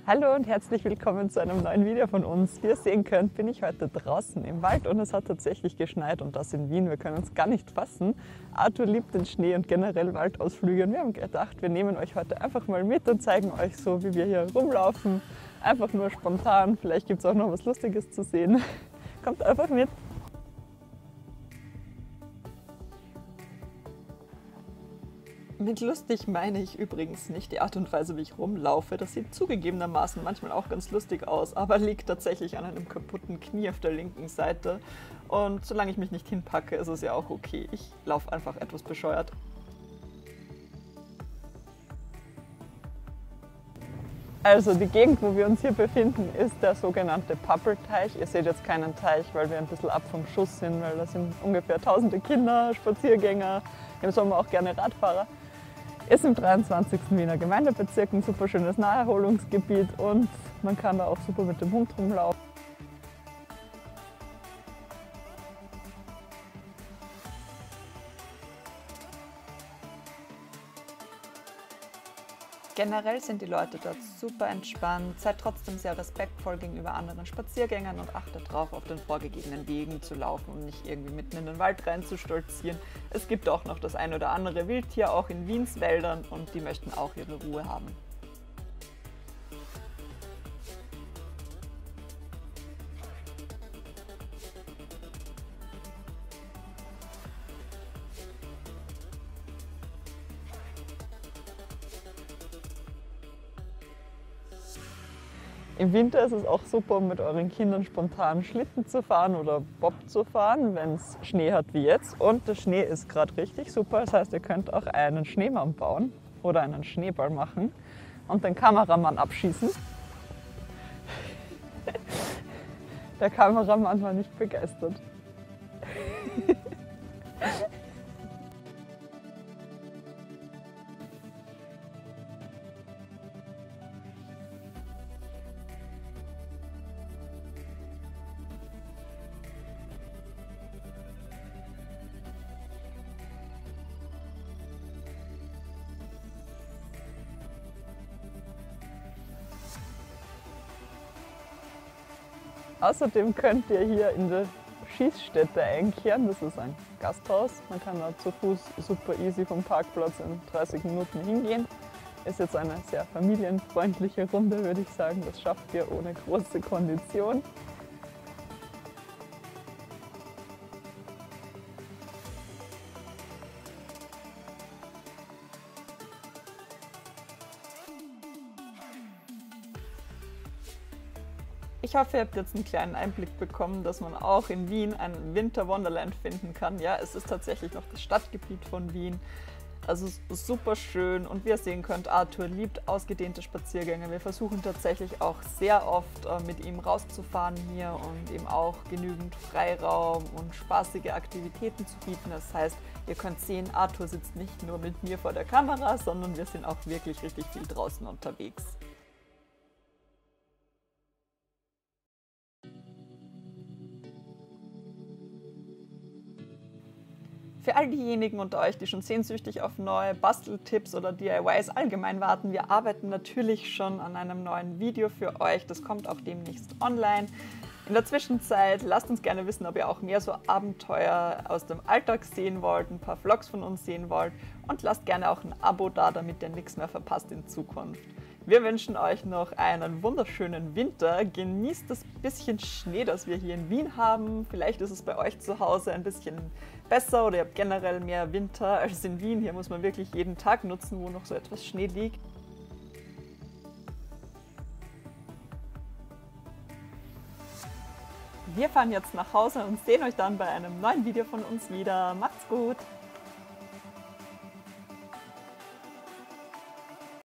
Hallo und herzlich willkommen zu einem neuen Video von uns. Wie ihr sehen könnt, bin ich heute draußen im Wald und es hat tatsächlich geschneit und das in Wien. Wir können uns gar nicht fassen. Arthur liebt den Schnee und generell Waldausflüge und wir haben gedacht, wir nehmen euch heute einfach mal mit und zeigen euch so, wie wir hier rumlaufen. Einfach nur spontan, vielleicht gibt es auch noch was Lustiges zu sehen. Kommt einfach mit! Mit lustig meine ich übrigens nicht die Art und Weise, wie ich rumlaufe. Das sieht zugegebenermaßen manchmal auch ganz lustig aus, aber liegt tatsächlich an einem kaputten Knie auf der linken Seite. Und solange ich mich nicht hinpacke, ist es ja auch okay. Ich laufe einfach etwas bescheuert. Also die Gegend, wo wir uns hier befinden, ist der sogenannte Pappelteich. Ihr seht jetzt keinen Teich, weil wir ein bisschen ab vom Schuss sind, weil da sind ungefähr tausende Kinder, Spaziergänger, im Sommer auch gerne Radfahrer. Ist im 23. Wiener Gemeindebezirk ein super schönes Naherholungsgebiet und man kann da auch super mit dem Hund rumlaufen. Generell sind die Leute dort super entspannt, seid trotzdem sehr respektvoll gegenüber anderen Spaziergängern und achtet darauf, auf den vorgegebenen Wegen zu laufen und nicht irgendwie mitten in den Wald rein zu stolzieren. Es gibt auch noch das ein oder andere Wildtier, auch in Wiens Wäldern, und die möchten auch ihre Ruhe haben. Im Winter ist es auch super, mit euren Kindern spontan Schlitten zu fahren oder Bob zu fahren, wenn es Schnee hat wie jetzt. Und der Schnee ist gerade richtig super. Das heißt, ihr könnt auch einen Schneemann bauen oder einen Schneeball machen und den Kameramann abschießen. Der Kameramann war nicht begeistert. Außerdem könnt ihr hier in der Schießstätte einkehren. Das ist ein Gasthaus. Man kann da zu Fuß super easy vom Parkplatz in 30 Minuten hingehen. Ist jetzt eine sehr familienfreundliche Runde, würde ich sagen. Das schafft ihr ohne große Kondition. Ich hoffe, ihr habt jetzt einen kleinen Einblick bekommen, dass man auch in Wien ein Winter Wonderland finden kann. Ja, es ist tatsächlich noch das Stadtgebiet von Wien. Also es ist super schön und wie ihr sehen könnt, Arthur liebt ausgedehnte Spaziergänge. Wir versuchen tatsächlich auch sehr oft mit ihm rauszufahren hier und ihm auch genügend Freiraum und spaßige Aktivitäten zu bieten. Das heißt, ihr könnt sehen, Arthur sitzt nicht nur mit mir vor der Kamera, sondern wir sind auch wirklich richtig viel draußen unterwegs. Für all diejenigen unter euch, die schon sehnsüchtig auf neue Basteltipps oder DIYs allgemein warten, wir arbeiten natürlich schon an einem neuen Video für euch. Das kommt auch demnächst online. In der Zwischenzeit lasst uns gerne wissen, ob ihr auch mehr so Abenteuer aus dem Alltag sehen wollt, ein paar Vlogs von uns sehen wollt, und lasst gerne auch ein Abo da, damit ihr nichts mehr verpasst in Zukunft. Wir wünschen euch noch einen wunderschönen Winter. Genießt das bisschen Schnee, das wir hier in Wien haben. Vielleicht ist es bei euch zu Hause ein bisschen besser oder ihr habt generell mehr Winter als in Wien. Hier muss man wirklich jeden Tag nutzen, wo noch so etwas Schnee liegt. Wir fahren jetzt nach Hause und sehen euch dann bei einem neuen Video von uns wieder. Macht's gut!